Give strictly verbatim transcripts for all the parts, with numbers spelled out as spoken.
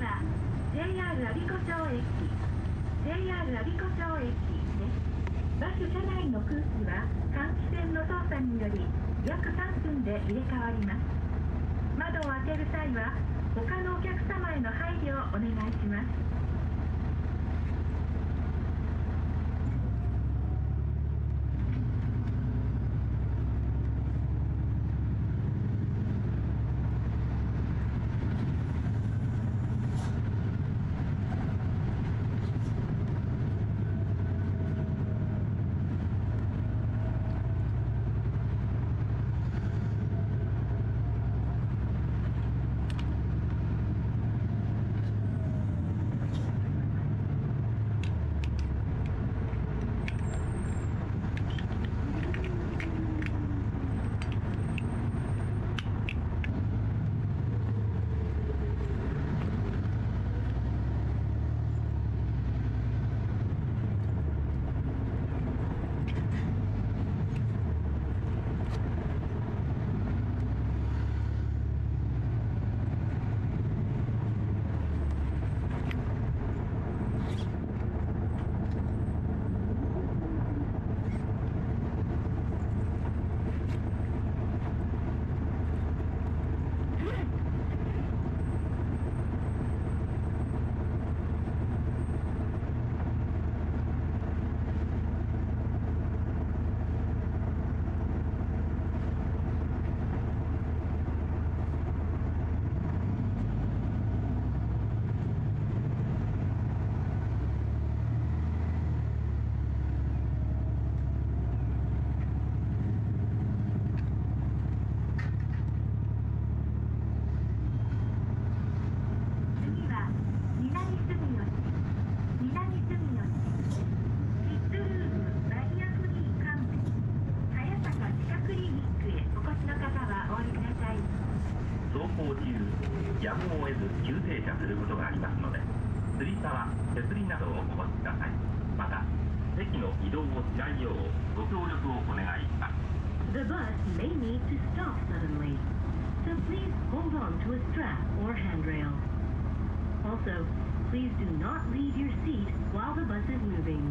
は ジェイアール 我孫子町駅 ジェイアール 我孫子町駅です。バス車内の空気は換気扇の操作により約さんぷんで入れ替わります。窓を開ける際は他のお客様への配慮をお願いします。 やむを得ず急停車することがありますので、つり革、手すりなどをお持ちください。また、席の移動をしないようご協力をお願いします。 The bus may need to stop suddenly, so please hold on to a strap or handrail. Also, please do not leave your seat while the bus is moving.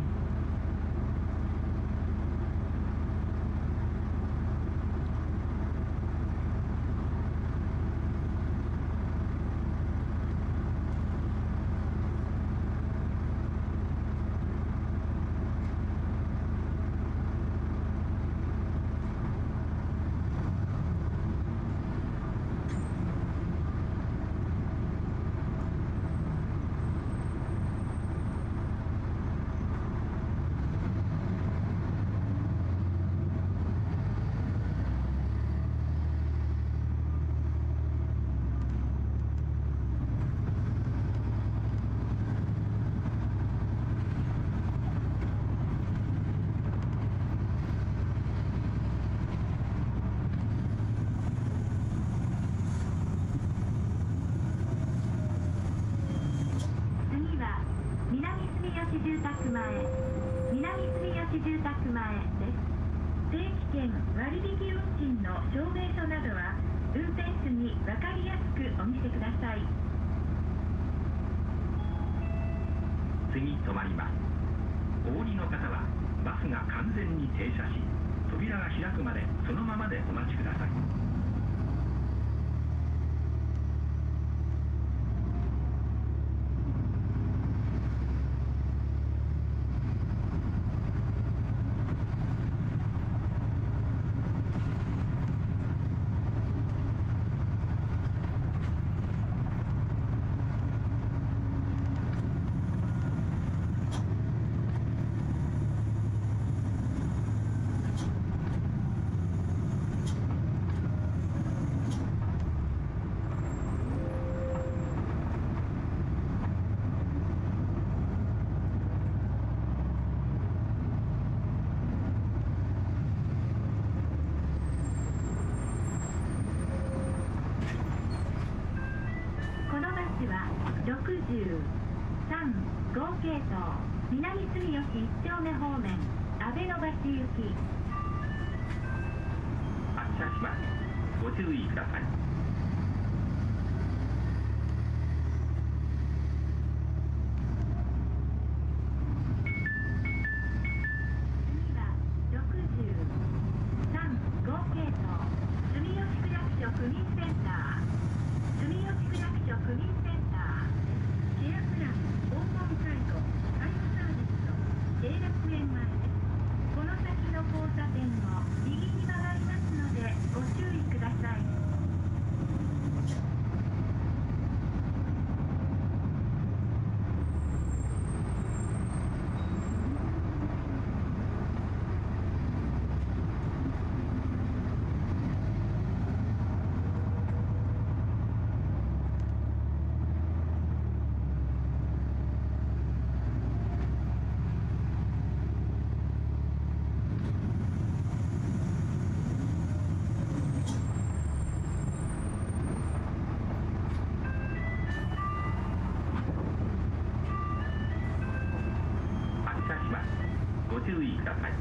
意ください。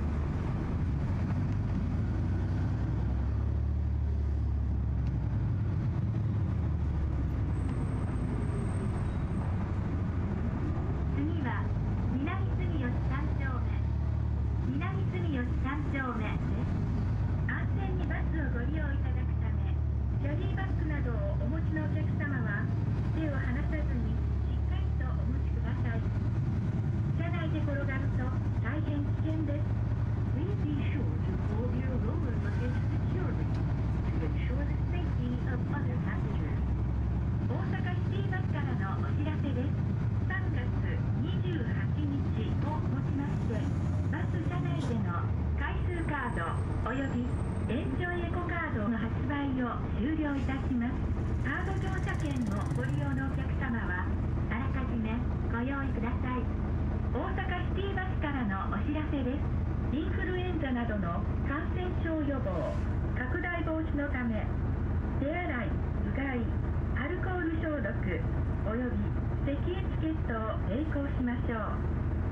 次は南住吉さん丁目南住吉さん丁目です。安全にバスをご利用いただくため、キャリーバッグなどをお持ちのお客様は手を離さずにしっかりとお持ちください。車内で転がると大変危険です。Please be sure to hold your lower luggage securely to ensure the safety of other passengers. 大阪シティバスからのお知らせです。さんがつにじゅうはちにちをもちまして、バス車内での回数カードおよびエンジョイエコカードの発売を終了いたします。カード乗車券のご利用のお客様はあらかじめご用意ください。大阪シティバスからのお知らせです。インフルエンザなどの感染症予防、拡大防止のため、手洗い、うがい、アルコール消毒および咳エチケットを並行しましょう。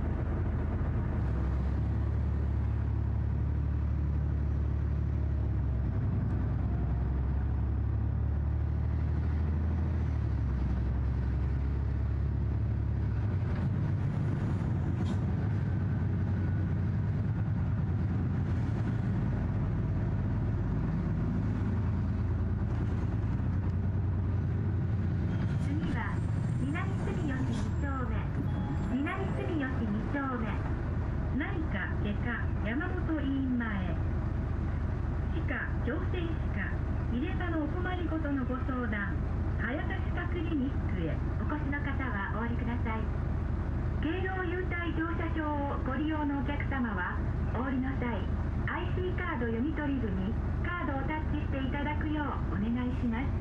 次は南住吉に丁目南住吉に丁目内科外科山本医院前、歯科矯正歯科入れ歯のお困りごとのご相談、早田歯科クリニックへお越しの方はお降りください。敬老優待乗車証をご利用のお客様はお降りの際、 アイシー カード読み取り部にカードをタッチしていただくようお願いします。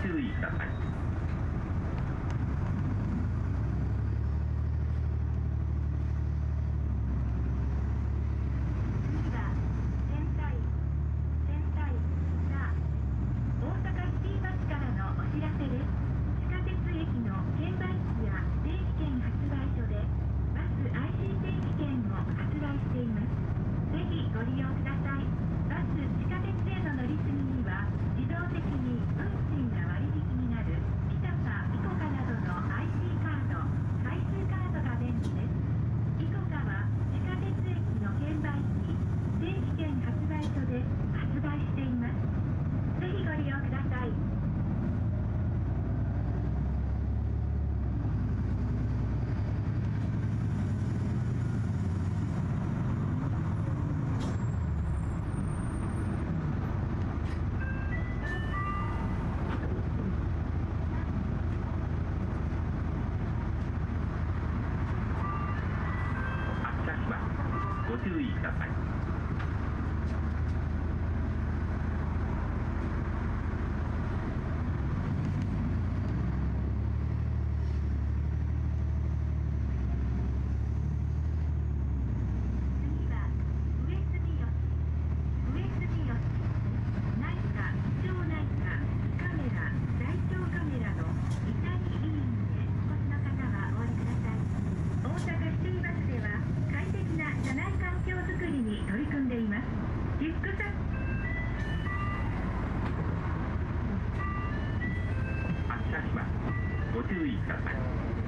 注意ください。ご注意ください。ご注意ください。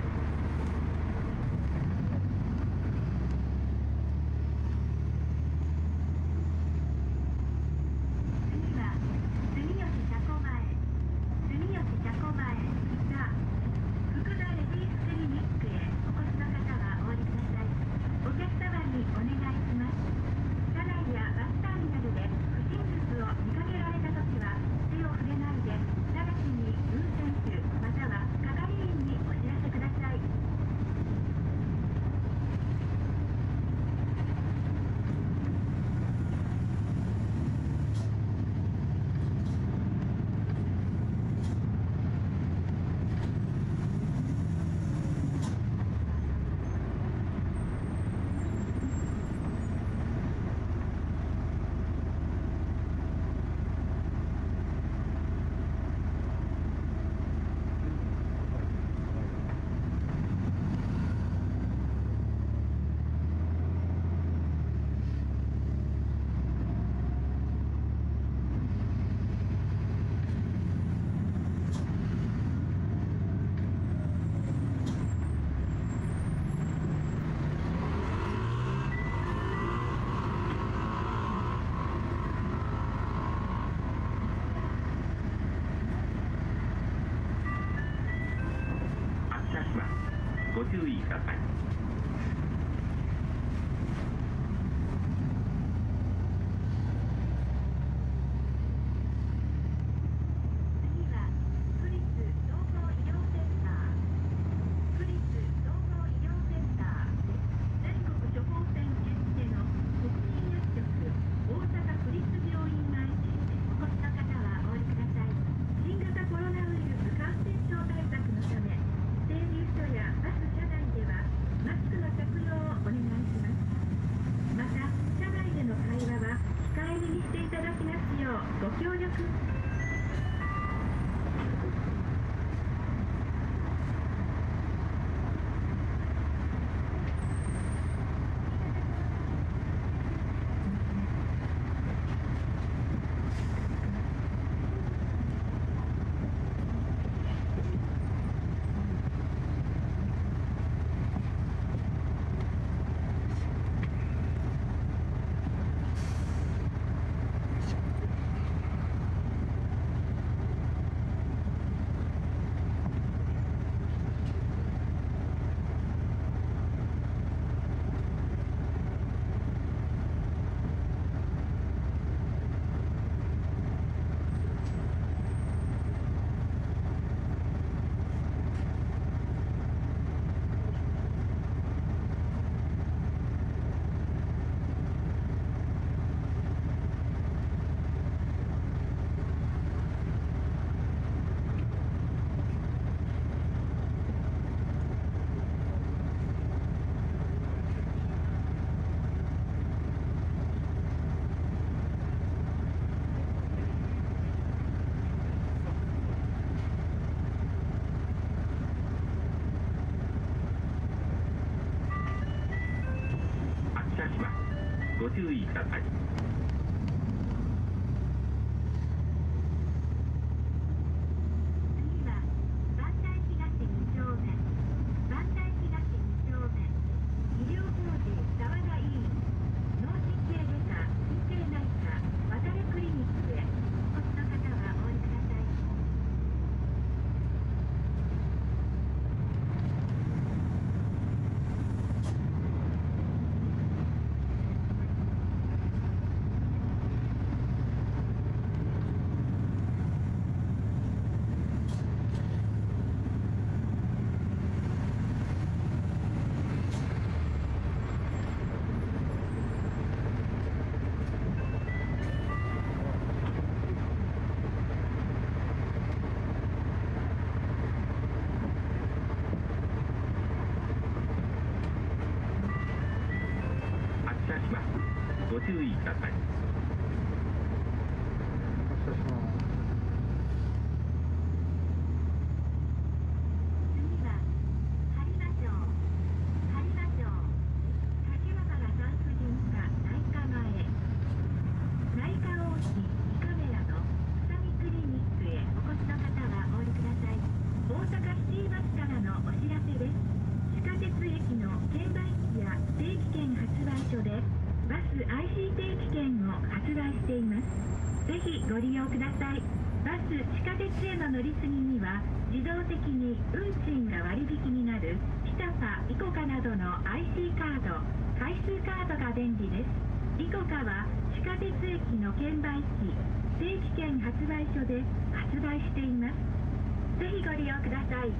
ご注意ください。ご協力ください。 次は磐梯東に丁目、磐梯東に丁目、医療法人沢田医院、脳神経外科、神経内科、渡れクリニックへお越しの方はお降りください。 発車します。ご注意ください。 発車します。 次は播磨町、播磨町、柏原産婦人科内科前、内科往診胃カメラのくさみクリニックへお越しの方はお降りください。大阪シティバスからのお知らせです。地下鉄駅の券売機や定期券発売所でバス アイシー 定期券を発売しています。ぜひご利用ください。バス地下鉄への乗り継ぎには自動的に運賃が割引になるピタパ、イコカなどの アイシー カード、回数カードが便利です。イコカは地下鉄駅の券売機、定期券発売所で発売しています。ぜひご利用ください。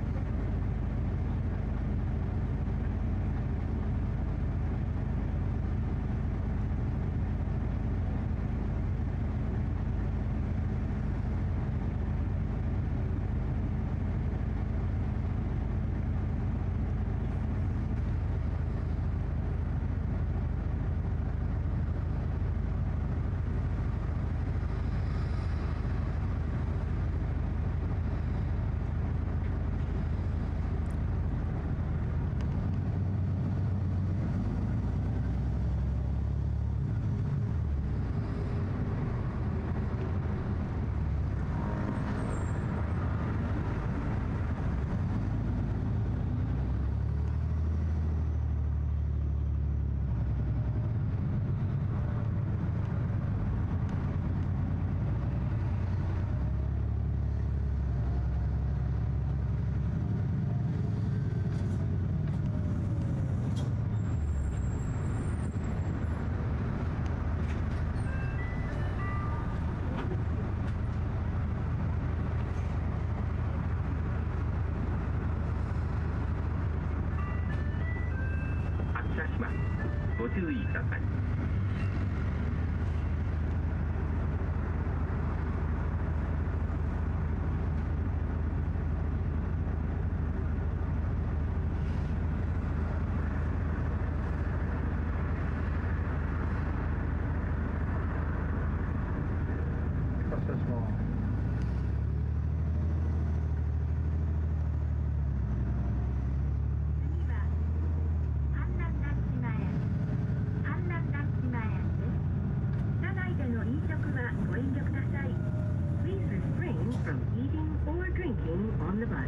ご注意ください。 発車します。 次は阪南団地前、阪南団地前です。車内での飲食はご遠慮ください。Please refrain from eating or drinking on the bus.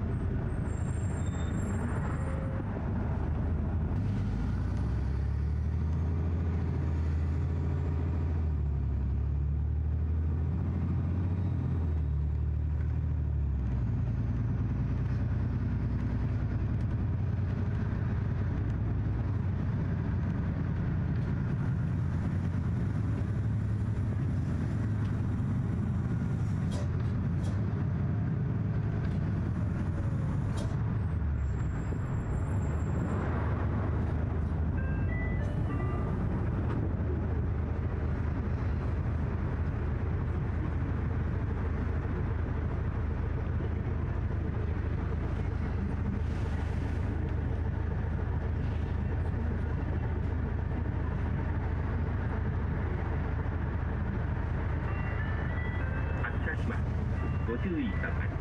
ご注意ください。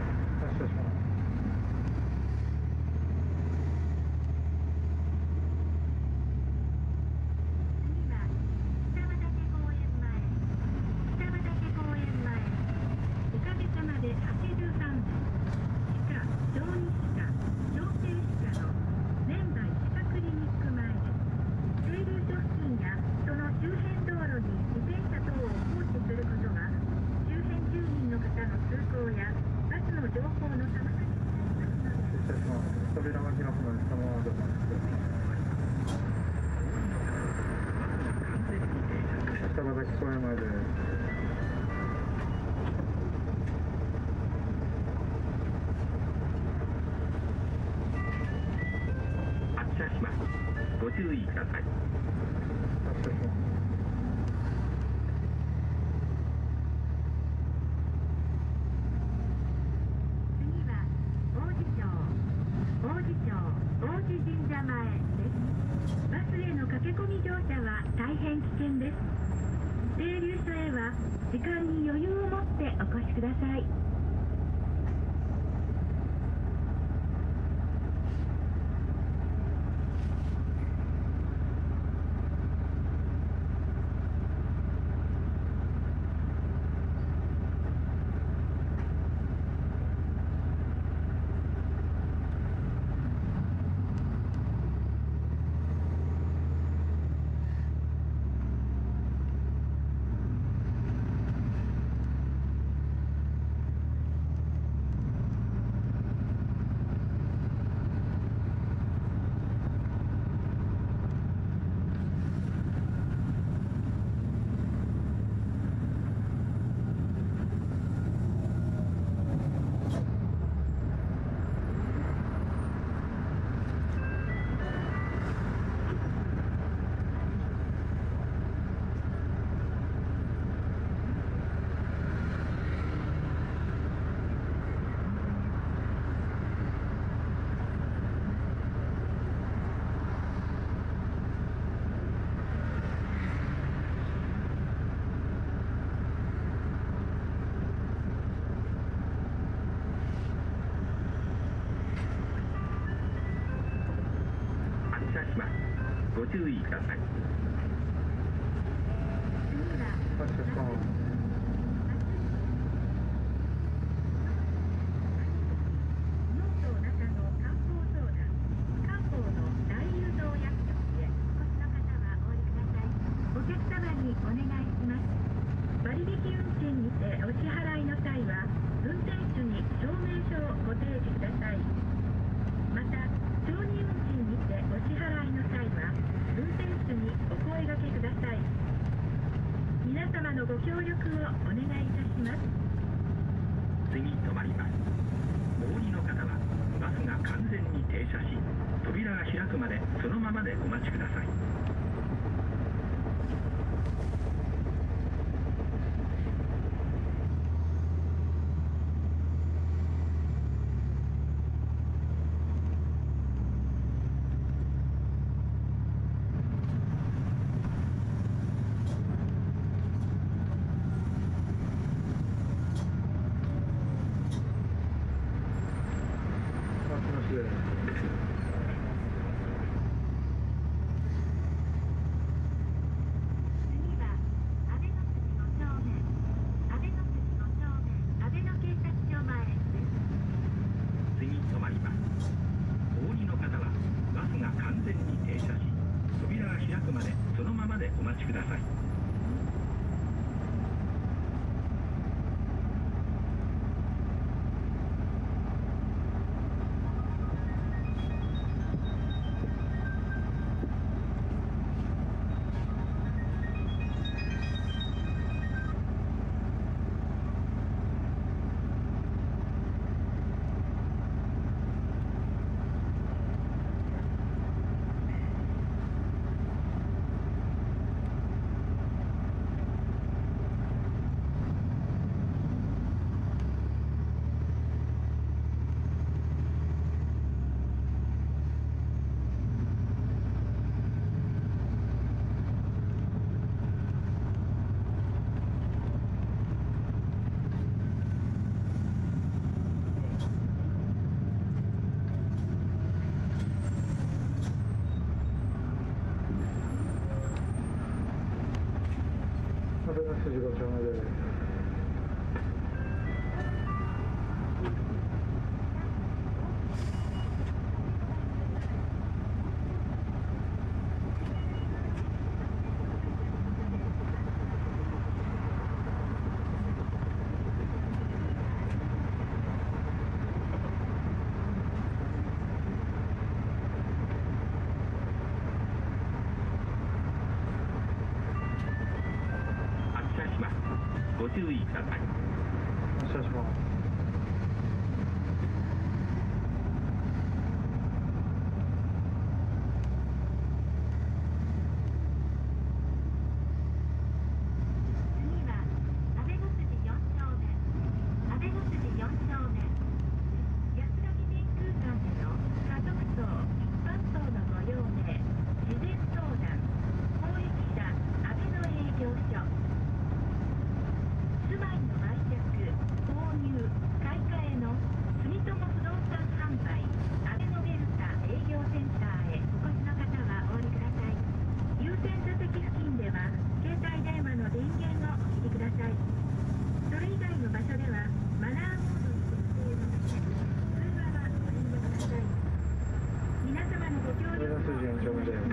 発車します。 荒木公園前です。 発車します。ご注意ください。 発車します。 次は王子町王子町王子神社前です。バスへの駆け込み乗車は大変危険です。停留所へは時間に余裕を持ってお越しください。 ご注意ください。 発車します。 ノート中の観光相談漢方の大誘導薬局へお越しの方はお降りください。お客様にお願いします。割引運賃にてお支払いの際は運転手に証明書をご提示ください。また小児運賃にてお支払いの際は運転手にお声掛けください。皆様のご協力をお願いいたします。 次止まります。お降りの方はバスが完全に停車し、扉が開くまでそのままでお待ちください。 筋ご丁目です。 ご注意ください。 発車します。 次は阿部の筋よん丁目、阿部の筋よん丁目、安らぎ天空間での家族層、一般層のご用命、事前相談、公益社阿部の営業所、住まいの売却、購入、買い替えの住友不動産販売、阿部のベルタ営業センターへお越しの方はお降りください。優先座席付近では携帯電話の電源をお切りください。それ以外の場所ではマナーモードに設定のため通話はご遠慮ください。皆様のご協阿部の力を筋よん丁目です。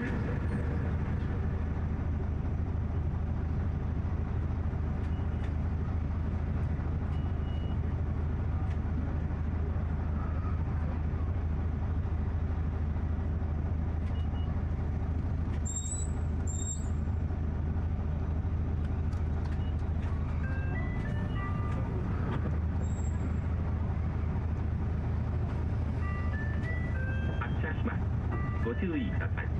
発車します。ご注意ください。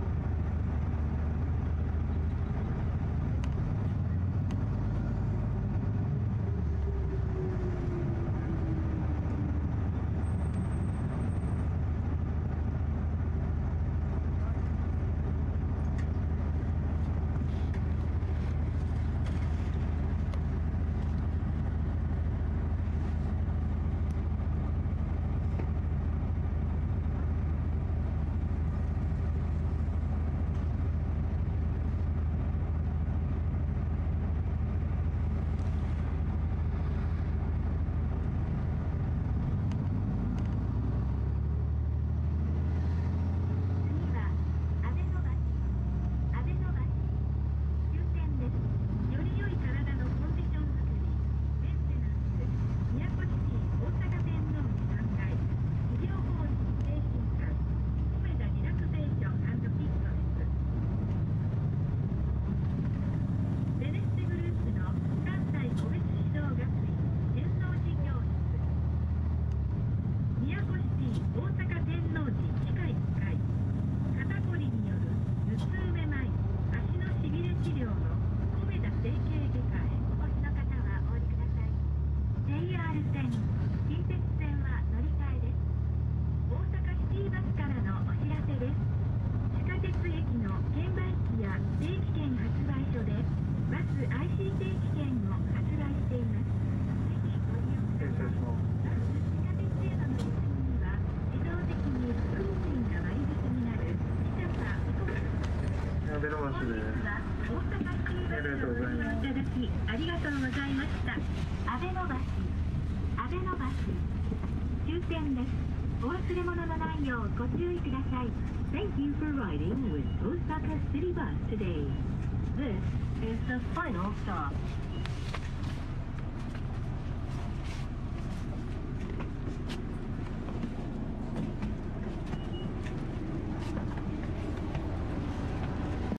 次は阿部の橋、阿部の橋、終点です。より良い体のコンディション作り、メンテナンス、宮古市大阪天王寺さんがい、医療法人精神科、コメダリラクゼーション&フィットネス、ベネッセグループの関西個別指導学院天王寺教室、宮古市大阪天王寺地下いっかい、肩こりによる頭痛めまい、足のしびれ治療のコメダ整形外科へお越しの方はお降りください。 ジェイアール 線、近鉄線は乗り換えです。大阪シティバスからのお知らせです。地下鉄駅の券売機や定期券発売所でバス アイシー 定期券を発売しています。ぜひご利用く停ださい。 車します。 バス地下鉄への乗り継ぎには自動的に運賃が割引になる自社サービス。 阿部の本日橋です。 は大阪シティバスをご利用いただきありがとうございました。阿部の橋、阿部の橋、終点です。お忘れ物のないようご注意ください。Thank you for riding with Osaka City Bus today. This is the final stop.